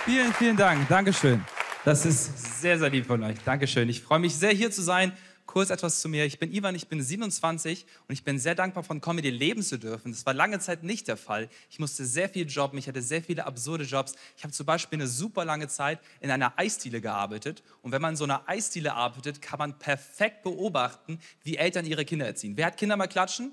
Vielen, vielen Dank. Dankeschön. Das ist sehr, sehr lieb von euch. Dankeschön. Ich freue mich sehr, hier zu sein. Kurz etwas zu mir. Ich bin Ivan, ich bin 27 und ich bin sehr dankbar, von Comedy leben zu dürfen. Das war lange Zeit nicht der Fall. Ich musste sehr viel jobben, ich hatte sehr viele absurde Jobs. Ich habe zum Beispiel eine super lange Zeit in einer Eisdiele gearbeitet. Und wenn man in so einer Eisdiele arbeitet, kann man perfekt beobachten, wie Eltern ihre Kinder erziehen. Wer hat Kinder, mal klatschen?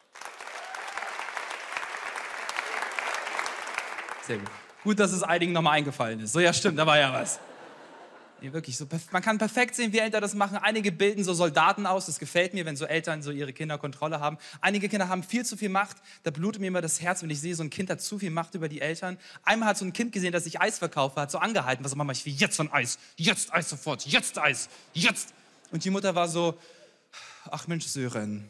Sehr gut. Gut, dass es einigen nochmal eingefallen ist. So, ja stimmt, da war ja was. Nee, wirklich, so, man kann perfekt sehen, wie Eltern das machen. Einige bilden so Soldaten aus, das gefällt mir, wenn so Eltern so ihre Kinder Kontrolle haben. Einige Kinder haben viel zu viel Macht, da blutet mir immer das Herz, wenn ich sehe, so ein Kind hat zu viel Macht über die Eltern. Einmal hat so ein Kind gesehen, dass ich Eis verkaufe, hat so angehalten, was Mama, ich will jetzt von Eis, jetzt Eis sofort, jetzt Eis, jetzt. Und die Mutter war so, ach Mensch Sören,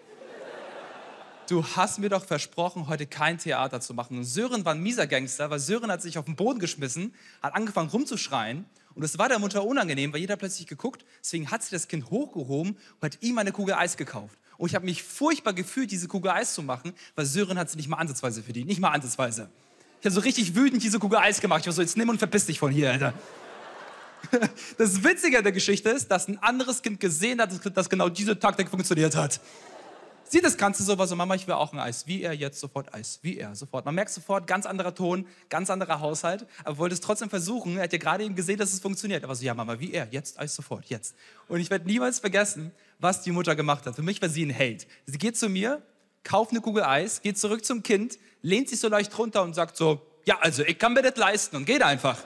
du hast mir doch versprochen, heute kein Theater zu machen. Und Sören war ein mieser Gangster, weil Sören hat sich auf den Boden geschmissen, hat angefangen rumzuschreien. Und es war der Mutter unangenehm, weil jeder plötzlich geguckt. Deswegen hat sie das Kind hochgehoben und hat ihm eine Kugel Eis gekauft. Und ich habe mich furchtbar gefühlt, diese Kugel Eis zu machen, weil Sören hat sie nicht mal ansatzweise verdient. Nicht mal ansatzweise. Ich habe so richtig wütend diese Kugel Eis gemacht. Ich war so, jetzt nimm und verpiss dich von hier, Alter. Das Witzige an der Geschichte ist, dass ein anderes Kind gesehen hat, dass genau diese Taktik funktioniert hat. Sie das Ganze so, war so, Mama, ich will auch ein Eis. Wie er, jetzt sofort Eis. Wie er, sofort. Man merkt sofort, ganz anderer Ton, ganz anderer Haushalt. Aber wollte es trotzdem versuchen. Er hat ja gerade eben gesehen, dass es funktioniert. Er war so, ja Mama, wie er, jetzt Eis sofort, jetzt. Und ich werde niemals vergessen, was die Mutter gemacht hat. Für mich war sie ein Held. Sie geht zu mir, kauft eine Kugel Eis, geht zurück zum Kind, lehnt sich so leicht runter und sagt so, ja, also ich kann mir das leisten und geht einfach.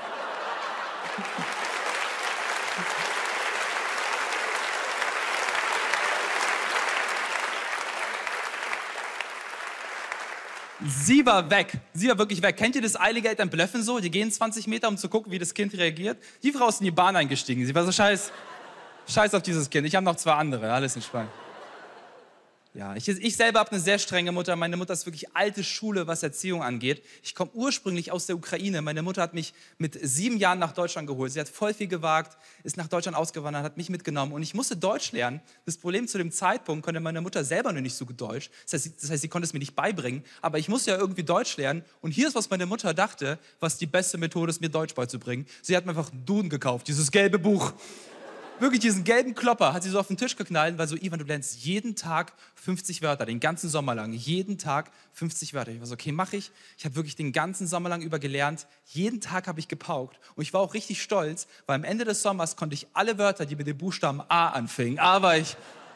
Sie war weg. Sie war wirklich weg. Kennt ihr das eilige Eltern blöffen so? Die gehen 20 Meter, um zu gucken, wie das Kind reagiert. Die Frau ist in die Bahn eingestiegen. Sie war so, scheiß auf dieses Kind. Ich habe noch 2 andere. Alles entspannt. Ja, ich selber habe eine sehr strenge Mutter. Meine Mutter ist wirklich alte Schule, was Erziehung angeht. Ich komme ursprünglich aus der Ukraine. Meine Mutter hat mich mit 7 Jahren nach Deutschland geholt. Sie hat voll viel gewagt, ist nach Deutschland ausgewandert, hat mich mitgenommen. Und ich musste Deutsch lernen. Das Problem zu dem Zeitpunkt konnte meine Mutter selber noch nicht so gut Deutsch. Das heißt, sie konnte es mir nicht beibringen. Aber ich musste ja irgendwie Deutsch lernen. Und hier ist, was meine Mutter dachte, was die beste Methode ist, mir Deutsch beizubringen. Sie hat mir einfach einen Duden gekauft, dieses gelbe Buch. Wirklich diesen gelben Klopper hat sie so auf den Tisch geknallt, weil so, Ivan, du lernst jeden Tag 50 Wörter, den ganzen Sommer lang. Jeden Tag 50 Wörter. Ich war so, okay, mache ich. Ich habe wirklich den ganzen Sommer lang über gelernt. Jeden Tag habe ich gepaukt. Und ich war auch richtig stolz, weil am Ende des Sommers konnte ich alle Wörter, die mit dem Buchstaben A anfingen. A war ich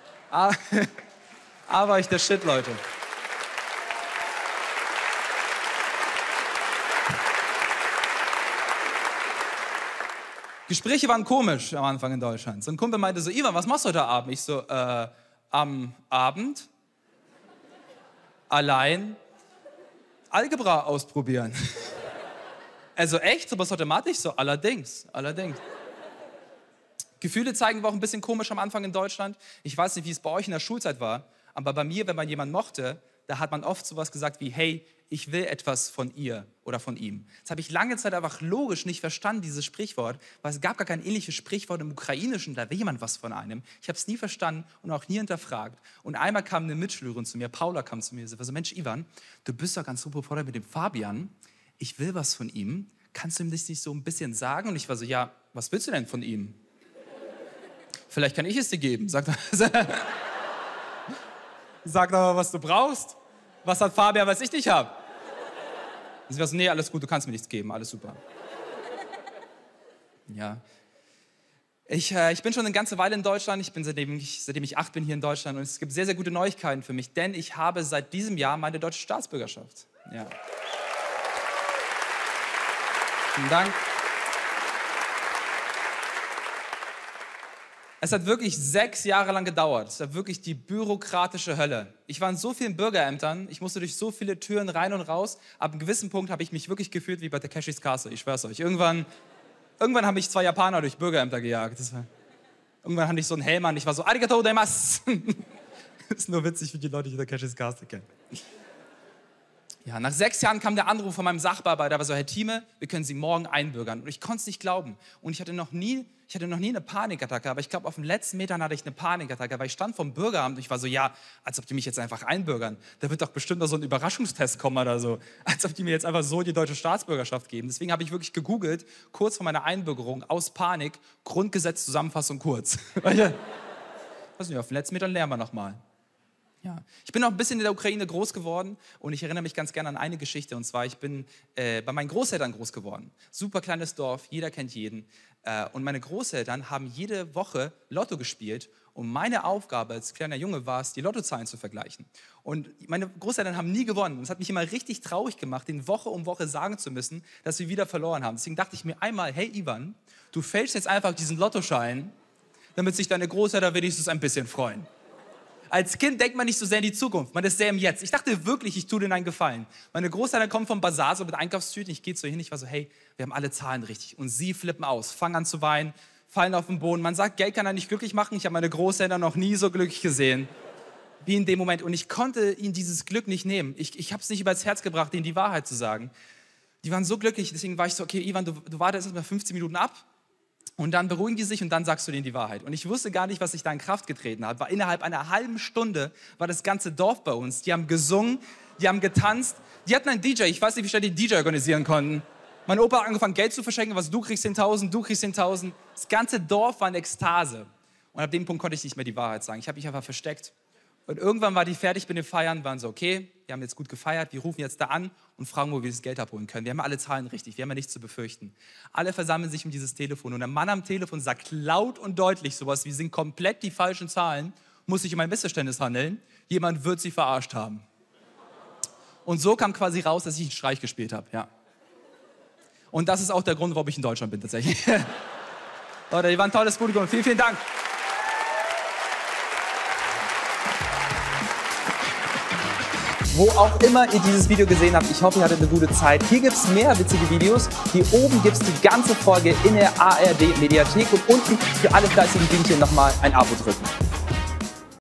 der Shit, Leute. Gespräche waren komisch am Anfang in Deutschland. So ein Kumpel meinte so, Ivan, was machst du heute Abend? Ich so, am Abend, allein, Algebra ausprobieren. Also echt, sowas automatisch? So, allerdings. Gefühle zeigen war auch ein bisschen komisch am Anfang in Deutschland. Ich weiß nicht, wie es bei euch in der Schulzeit war, aber bei mir, wenn man jemanden mochte, da hat man oft sowas gesagt wie, hey, ich will etwas von ihr oder von ihm. Das habe ich lange Zeit einfach logisch nicht verstanden, dieses Sprichwort, weil es gab gar kein ähnliches Sprichwort im Ukrainischen, da will jemand was von einem. Ich habe es nie verstanden und auch nie hinterfragt. Und einmal kam eine Mitschülerin zu mir, Paula kam zu mir, sie war so, Mensch, Ivan, du bist doch ganz super befreundet mit dem Fabian, ich will was von ihm, kannst du ihm das nicht so ein bisschen sagen? Und ich war so, ja, was willst du denn von ihm? Vielleicht kann ich es dir geben, sag doch mal, was du brauchst. Was hat Fabian, was ich nicht habe? Sie war so, nee, alles gut, du kannst mir nichts geben, alles super. Ja. Ich bin schon eine ganze Weile in Deutschland. Ich bin seitdem ich 8 bin hier in Deutschland. Und es gibt sehr, sehr gute Neuigkeiten für mich, denn ich habe seit diesem Jahr meine deutsche Staatsbürgerschaft. Ja. Vielen Dank. Es hat wirklich 6 Jahre lang gedauert. Es war wirklich die bürokratische Hölle. Ich war in so vielen Bürgerämtern, ich musste durch so viele Türen rein und raus. Ab einem gewissen Punkt habe ich mich wirklich gefühlt wie bei Takeshis Castle, ich schwör's euch. Irgendwann haben mich 2 Japaner durch Bürgerämter gejagt. Irgendwann hatte ich so einen Helm an, ich war so, arigatou gozaimasu. Das ist nur witzig für die Leute, die Takeshis Castle kennen. Ja, nach 6 Jahren kam der Anruf von meinem Sachbearbeiter, der war so, Herr Thieme, wir können Sie morgen einbürgern. Und ich konnte es nicht glauben. Und ich hatte noch nie eine Panikattacke, aber ich glaube, auf den letzten Metern hatte ich eine Panikattacke, weil ich stand vom Bürgeramt und ich war so, ja, als ob die mich jetzt einfach einbürgern. Da wird doch bestimmt noch so ein Überraschungstest kommen oder so. Als ob die mir jetzt einfach so die deutsche Staatsbürgerschaft geben. Deswegen habe ich wirklich gegoogelt, kurz vor meiner Einbürgerung, aus Panik, Grundgesetz, Zusammenfassung kurz. Weiß nicht, auf den letzten Metern lernen wir nochmal. Ja. Ich bin auch ein bisschen in der Ukraine groß geworden und ich erinnere mich ganz gerne an eine Geschichte. Und zwar, ich bin bei meinen Großeltern groß geworden. Super kleines Dorf, jeder kennt jeden. Und meine Großeltern haben jede Woche Lotto gespielt. Und meine Aufgabe als kleiner Junge war es, die Lottozahlen zu vergleichen. Und meine Großeltern haben nie gewonnen. Und es hat mich immer richtig traurig gemacht, denen Woche um Woche sagen zu müssen, dass wir wieder verloren haben. Deswegen dachte ich mir einmal, hey Ivan, du fälschst jetzt einfach diesen Lottoschein, damit sich deine Großeltern wenigstens ein bisschen freuen. Als Kind denkt man nicht so sehr in die Zukunft, man ist sehr im Jetzt. Ich dachte wirklich, ich tue denen einen Gefallen. Meine Großeltern kommen vom Bazar so mit Einkaufstüten, ich gehe so hin, ich war so, hey, wir haben alle Zahlen richtig. Und sie flippen aus, fangen an zu weinen, fallen auf den Boden. Man sagt, Geld kann einen nicht glücklich machen. Ich habe meine Großeltern noch nie so glücklich gesehen wie in dem Moment. Und ich konnte ihnen dieses Glück nicht nehmen. Ich habe es nicht übers Herz gebracht, ihnen die Wahrheit zu sagen. Die waren so glücklich, deswegen war ich so, okay, Ivan, du wartest erst mal 15 Minuten ab. Und dann beruhigen die sich und dann sagst du denen die Wahrheit. Und ich wusste gar nicht, was sich da in Kraft getreten hat. Weil innerhalb einer halben Stunde war das ganze Dorf bei uns. Die haben gesungen, die haben getanzt. Die hatten einen DJ. Ich weiß nicht, wie schnell die einen DJ organisieren konnten. Mein Opa hat angefangen, Geld zu verschenken. Was, du kriegst 10.000, du kriegst 10.000. Das ganze Dorf war in Ekstase. Und ab dem Punkt konnte ich nicht mehr die Wahrheit sagen. Ich habe mich einfach versteckt. Und irgendwann war die fertig mit dem Feiern, waren so, okay, wir haben jetzt gut gefeiert, wir rufen jetzt da an und fragen, wo wir das Geld abholen können. Wir haben alle Zahlen richtig, wir haben ja nichts zu befürchten. Alle versammeln sich um dieses Telefon und der Mann am Telefon sagt laut und deutlich sowas wie, sind komplett die falschen Zahlen, muss sich um ein Missverständnis handeln, jemand wird sie verarscht haben. Und so kam quasi raus, dass ich einen Streich gespielt habe, ja. Und das ist auch der Grund, warum ich in Deutschland bin tatsächlich. Leute, ihr wart ein tolles Publikum, vielen, vielen Dank. Wo auch immer ihr dieses Video gesehen habt, ich hoffe, ihr hattet eine gute Zeit. Hier gibt es mehr witzige Videos. Hier oben gibt es die ganze Folge in der ARD-Mediathek und unten für alle fleißigen Bienchen nochmal ein Abo drücken.